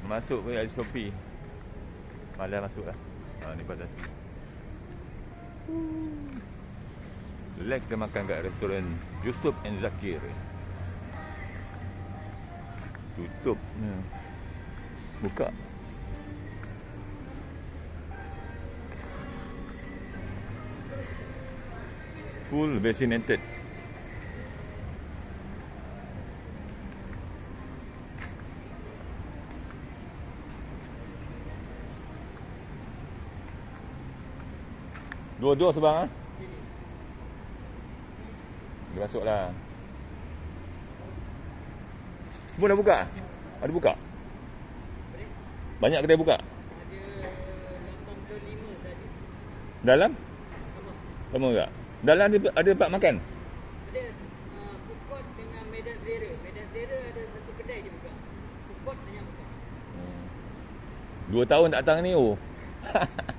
Masuk ke Shopee. Malah masuk lah. Ni pada sini. Relax kita makan kat restoran Yusuf and Zakir. Tutup. Buka. Full vaccinated. Dua-dua sebang ah. Dia masuklah. Semua dah buka? Ada buka? Banyak kedai buka? Ada 85 saja. Dalam? Sama. Sama tak? Dalam ada tempat makan? Ada food court dengan Medan Zera. Medan Zera ada satu kedai je buka. Food court hanya buka. 2 tahun tak datang ni.